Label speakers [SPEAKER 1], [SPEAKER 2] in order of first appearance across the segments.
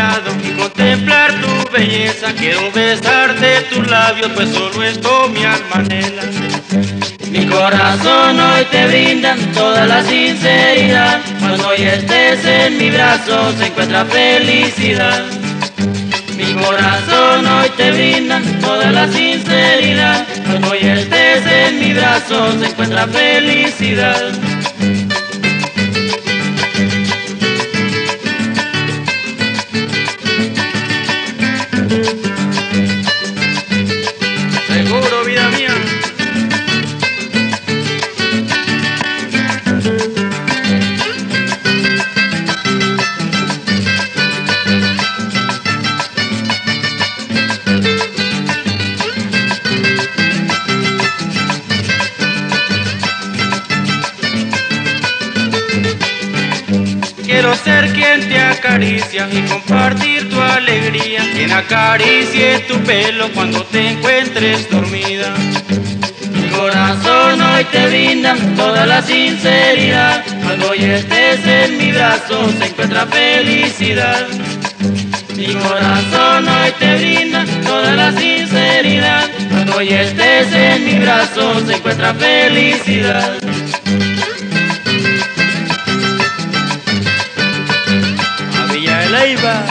[SPEAKER 1] lado y contemplar tu belleza. Quiero besarte tus labios, pues solo esto mi alma anhela.
[SPEAKER 2] Mi corazón hoy te brinda toda la sinceridad. Cuando hoy estés en mi brazo se encuentra felicidad. Mi corazón hoy te brinda toda la sinceridad. Cuando hoy estés en mi brazo se encuentra felicidad.
[SPEAKER 1] Seguro, vida mía. Quiero ser quien te acaricia y compartir tu alegría, quien acaricie tu pelo cuando te encuentres dormida.
[SPEAKER 2] Mi corazón hoy te brinda toda la sinceridad. Cuando hoy estés en mi brazo se encuentra felicidad. Mi corazón hoy te brinda toda la sinceridad. Cuando hoy estés en mi brazo se encuentra felicidad.
[SPEAKER 1] Leiva.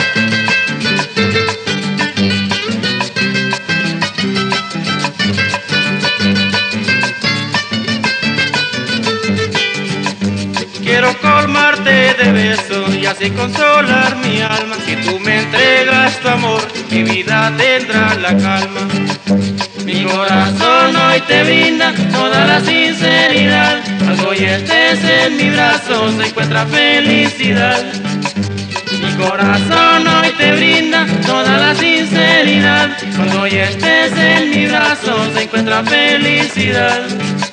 [SPEAKER 1] Quiero colmarte de besos y así consolar mi alma. Si tú me entregas tu amor, mi vida tendrá la calma.
[SPEAKER 2] Mi corazón hoy te brinda toda la sinceridad. Cuando hoy estés en mi brazo se encuentra felicidad. Mi corazón hoy te brinda toda la sinceridad. Cuando hoy estés en mi brazo se encuentra felicidad.